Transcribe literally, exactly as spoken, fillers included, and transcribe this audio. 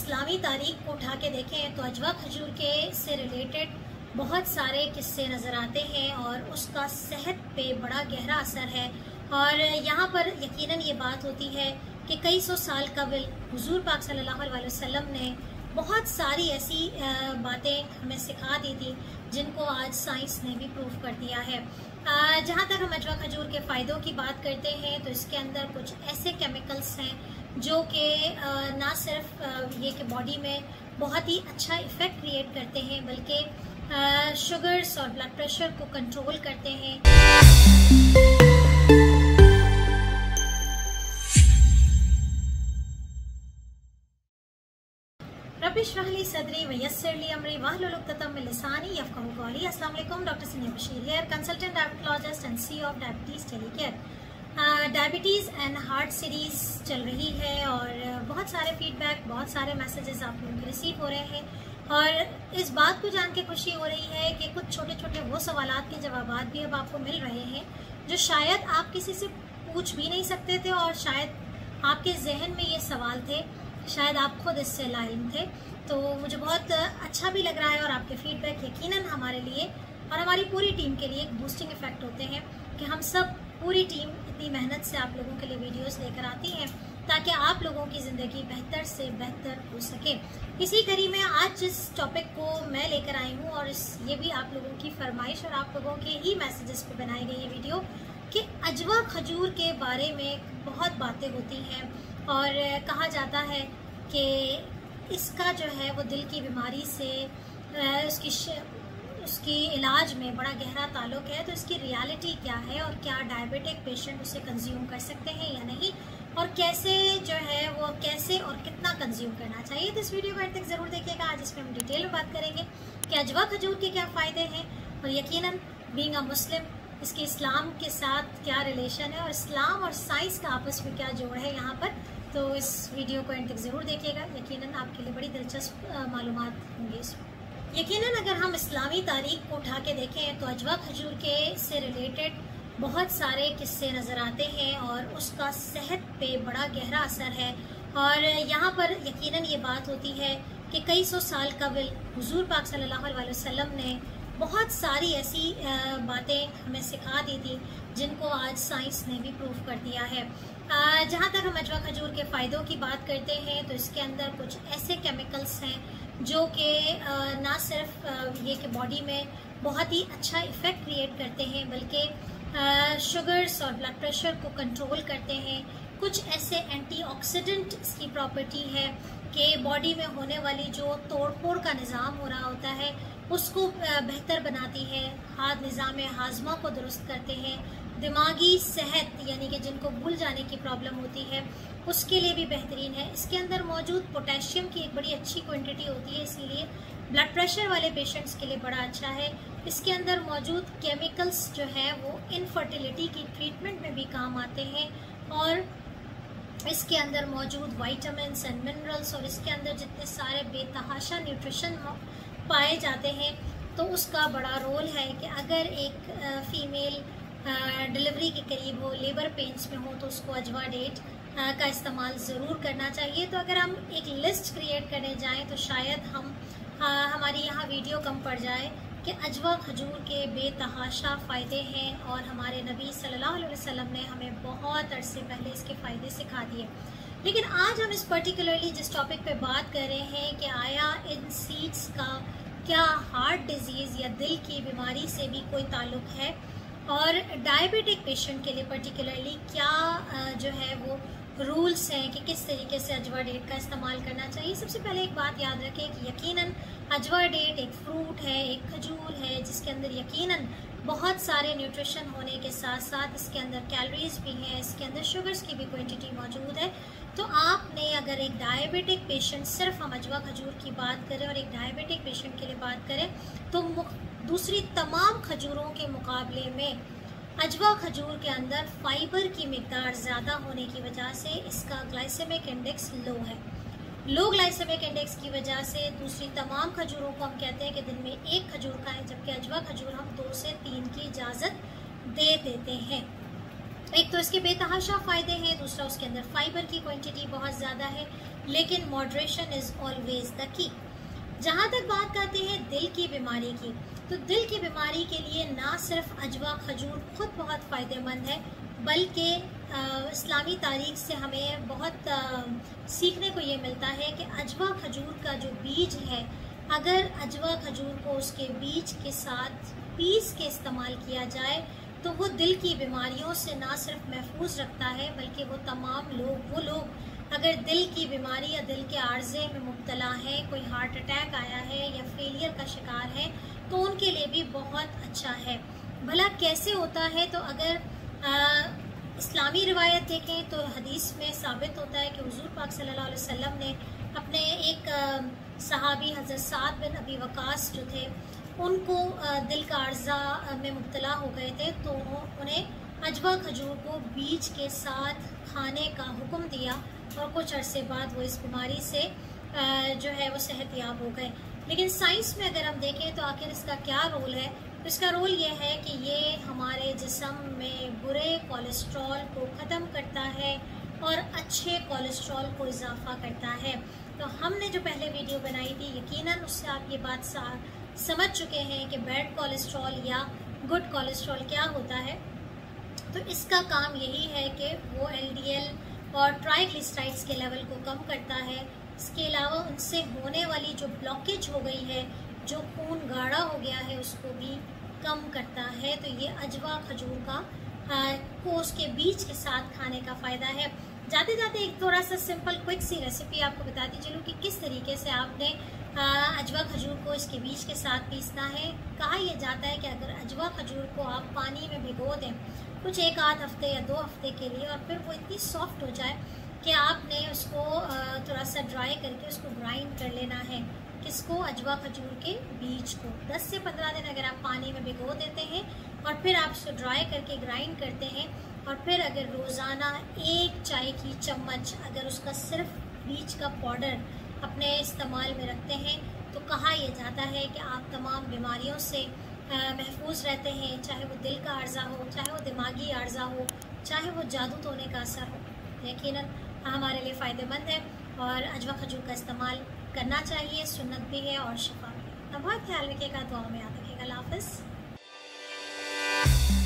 इस्लामी तारीख को उठा के देखें तो अजवा खजूर के से रिलेटेड बहुत सारे किस्से नज़र आते हैं और उसका सेहत पे बड़ा गहरा असर है। और यहाँ पर यकीनन ये बात होती है कि कई सौ साल कबल हुजूर पाक सल्लल्लाहु अलैहि वसल्लम ने बहुत सारी ऐसी बातें हमें सिखा दी थी जिनको आज साइंस ने भी प्रूव कर दिया है। जहाँ तक हम अजवा खजूर के फ़ायदों की बात करते हैं तो इसके अंदर कुछ ऐसे केमिकल्स हैं जो कि ना सिर्फ ये कि बॉडी में बहुत ही अच्छा इफ़ेक्ट क्रिएट करते हैं बल्कि शुगर्स और ब्लड प्रेशर को कंट्रोल करते हैं। रब्बिश्रहली सदरी वयस्सिरली अमरी वहलुल उक़दतम मिन लिसानी यफ़क़हू क़ौली। अस्सलाम वालेकुम, doctor Sania Bashir here, consultant diabetologist and CEO of diabetes telecare. Diabetes and heart series चल रही है और बहुत सारे फीडबैक, बहुत सारे मैसेजेस आप लोगों के रिसीव हो रहे हैं और इस बात को जान के खुशी हो रही है कि कुछ छोटे छोटे वो सवालात के जवाबात भी अब आपको मिल रहे हैं जो शायद आप किसी से पूछ भी नहीं सकते थे और शायद आपके जहन में ये सवाल थे, शायद आप खुद इससे लाइम थे। तो मुझे बहुत अच्छा भी लग रहा है और आपके फीडबैक यकीनन हमारे लिए और हमारी पूरी टीम के लिए एक बूस्टिंग इफेक्ट होते हैं कि हम सब पूरी टीम इतनी मेहनत से आप लोगों के लिए वीडियोस लेकर आती हैं ताकि आप लोगों की ज़िंदगी बेहतर से बेहतर हो सके। इसी कड़ी में आज जिस टॉपिक को मैं लेकर आई हूँ और इस ये भी आप लोगों की फरमाइश और आप लोगों के ही मैसेजेस पे बनाई गई ये वीडियो कि अजवा खजूर के बारे में बहुत बातें होती हैं और कहा जाता है कि इसका जो है वो दिल की बीमारी से उसकी उसकी इलाज में बड़ा गहरा ताल्लुक है। तो इसकी रियलिटी क्या है और क्या डायबिटिक पेशेंट उसे कंज्यूम कर सकते हैं या नहीं और कैसे जो है वो कैसे और कितना कंज्यूम करना चाहिए। तो इस वीडियो को अंत तक ज़रूर देखिएगा। आज इसमें हम डिटेल में बात करेंगे कि अजवा खजूर के क्या फ़ायदे हैं और यकीनन बीइंग अ मुस्लिम इसके इस्लाम के साथ क्या रिलेशन है और इस्लाम और साइंस का आपस में क्या जोड़ है यहाँ पर। तो इस वीडियो को अंत तक ज़रूर देखिएगा, यकीनन आपके लिए बड़ी दिलचस्प मालूमात होंगी इसमें। यकीनन अगर हम इस्लामी तारीख को उठा के देखें तो अजवा खजूर के से रिलेटेड बहुत सारे किस्से नज़र आते हैं और उसका सेहत पे बड़ा गहरा असर है। और यहाँ पर यकीनन ये बात होती है कि कई सौ साल कबल हुजूर पाक सल्लल्लाहु अलैहि वसल्लम ने बहुत सारी ऐसी बातें हमें सिखा दी थी जिनको आज साइंस ने भी प्रूव कर दिया है। जहाँ तक हम अजवा खजूर के फ़ायदों की बात करते हैं तो इसके अंदर कुछ ऐसे केमिकल्स हैं जो कि ना सिर्फ ये कि बॉडी में बहुत ही अच्छा इफ़ेक्ट क्रिएट करते हैं बल्कि शुगर्स और ब्लड प्रेशर को कंट्रोल करते हैं। कुछ ऐसे एंटीऑक्सीडेंट इसकी प्रॉपर्टी है कि बॉडी में होने वाली जो तोड़ फोड़ का निज़ाम हो रहा होता है उसको बेहतर बनाती है, हाथ निज़ाम हाजमा को दुरुस्त करते हैं, दिमागी सेहत यानी कि जिनको भूल जाने की प्रॉब्लम होती है उसके लिए भी बेहतरीन है। इसके अंदर मौजूद पोटेशियम की एक बड़ी अच्छी क्वांटिटी होती है, इसीलिए ब्लड प्रेशर वाले पेशेंट्स के लिए बड़ा अच्छा है। इसके अंदर मौजूद केमिकल्स जो है वो इनफर्टिलिटी की ट्रीटमेंट में भी काम आते हैं और इसके अंदर मौजूद वाइटामिन्स एंड मिनरल्स और इसके अंदर जितने सारे बेतहाशा न्यूट्रिशन पाए जाते हैं तो उसका बड़ा रोल है कि अगर एक फीमेल डिलीवरी के करीब हो, लेबर पेन्स में हो तो उसको अजवा डेट का इस्तेमाल ज़रूर करना चाहिए। तो अगर हम एक लिस्ट क्रिएट करने जाएं तो शायद हम आ, हमारी यहाँ वीडियो कम पड़ जाए कि अजवा खजूर के बेतहाशा फ़ायदे हैं और हमारे नबी सल्लल्लाहु अलैहि वसल्लम ने हमें बहुत अरसे पहले इसके फ़ायदे सिखा दिए। लेकिन आज हम इस पर्टिकुलरली जिस टॉपिक पे बात कर रहे हैं कि आया इन सीड्स का क्या हार्ट डिजीज़ या दिल की बीमारी से भी कोई ताल्लुक़ है और डायबिटिक पेशेंट के लिए पर्टिकुलरली क्या जो है वो रूल्स हैं कि किस तरीके से अजवा डेट का इस्तेमाल करना चाहिए। सबसे पहले एक बात याद रखें कि यकीनन अजवा डेट एक फ्रूट है, एक खजूर है जिसके अंदर यकीनन बहुत सारे न्यूट्रिशन होने के साथ साथ इसके अंदर कैलोरीज भी हैं, इसके अंदर शुगर्स की भी क्वांटिटी मौजूद है। तो आपने अगर एक डायबिटिक पेशेंट, सिर्फ हम अजवा खजूर की बात करें और एक डायबिटिक पेशेंट के लिए बात करें तो दूसरी तमाम खजूरों के मुकाबले में अजवा खजूर के अंदर फाइबर की मिकदार ज़्यादा होने की वजह से इसका ग्लाइसेमिक इंडेक्स लो है। लो ग्लाइसेमिक इंडेक्स की वजह से दूसरी तमाम खजूरों को हम कहते हैं कि दिन में एक खजूर खाएं, जबकि अजवा खजूर हम दो से तीन की इजाज़त दे देते हैं। एक तो इसके बेतहाशा फ़ायदे हैं, दूसरा उसके अंदर फाइबर की क्वांटिटी बहुत ज़्यादा है, लेकिन moderation is always the key. जहाँ तक बात करते हैं दिल की बीमारी की, तो दिल की बीमारी के लिए ना सिर्फ अजवा खजूर खुद बहुत फ़ायदेमंद है, बल्कि इस्लामी तारीख से हमें बहुत आ, सीखने को ये मिलता है कि अजवा खजूर का जो बीज है, अगर अजवा खजूर को उसके बीज के साथ पीस के इस्तेमाल किया जाए तो वो दिल की बीमारियों से ना सिर्फ महफूज रखता है, बल्कि वो तमाम लोग वो लोग अगर दिल की बीमारी या दिल के आर्जे में मुब्तला हैं, कोई हार्ट अटैक आया है या फेलियर का शिकार है, तो उनके लिए भी बहुत अच्छा है। भला कैसे होता है? तो अगर आ, इस्लामी रिवायत देखें तो हदीस में साबित होता है कि हुजूर पाक सल्लल्लाहु अलैहि वसल्लम ने अपने एक सहाबी हज़रत साद बिन अबी वकास जो थे, उनको दिल का अर्जा में मुब्तला हो गए थे, तो उन्हें अजवा खजूर को बीज के साथ खाने का हुक्म दिया और कुछ अरसे बाद वो इस बीमारी से जो है वो सेहतयाब हो गए। लेकिन साइंस में अगर हम देखें तो आखिर इसका क्या रोल है? तो इसका रोल ये है कि ये हमारे जिस्म में बुरे कोलेस्ट्रॉल को ख़त्म करता है और अच्छे कोलेस्ट्रॉल को इजाफा करता है। तो हमने जो पहले वीडियो बनाई थी, यकीनन उससे आप ये बात समझ चुके हैं कि बैड कोलेस्ट्रॉल या गुड कोलेस्ट्रॉल क्या होता है। तो इसका काम यही है कि वो एलडीएल और ट्राइग्लिसराइड्स के लेवल को कम करता है। इसके अलावा उनसे होने वाली जो ब्लॉकेज हो गई है, जो खून गाढ़ा हो गया है, उसको भी कम करता है। तो ये अजवा खजूर का को उसके बीज के साथ खाने का फ़ायदा है। जाते जाते एक थोड़ा सा सिंपल क्विक सी रेसिपी आपको बताती चलूँ कि किस तरीके से आपने अजवा खजूर को इसके बीज के साथ पीसना है। कहा यह जाता है कि अगर अजवा खजूर को आप पानी में भिगो दें कुछ एक आध हफ्ते या दो हफ्ते के लिए, और फिर वो इतनी सॉफ्ट हो जाए कि आपने उसको थोड़ा सा ड्राई करके उसको ग्राइंड कर लेना है। किसको? अजवा खजूर के बीज को। दस से पंद्रह दिन अगर आप पानी में भिगो देते हैं और फिर आप उसको ड्राई करके ग्राइंड करते हैं, और फिर अगर रोज़ाना एक चाय की चम्मच अगर उसका सिर्फ बीज का पाउडर अपने इस्तेमाल में रखते हैं, तो कहा यह जाता है कि आप तमाम बीमारियों से महफूज रहते हैं, चाहे वो दिल का अर्जा हो, चाहे वो दिमागी अर्जा हो, चाहे वो जादू टोने का असर हो। यकीनन हमारे लिए फ़ायदेमंद है और अजवा खजूर का इस्तेमाल करना चाहिए, सुन्नत भी है और शिफा भी है। तो बहुत ख्याल रखिएगा, दुआ में याद रखिएगा। अल्लाह हाफ़िज़।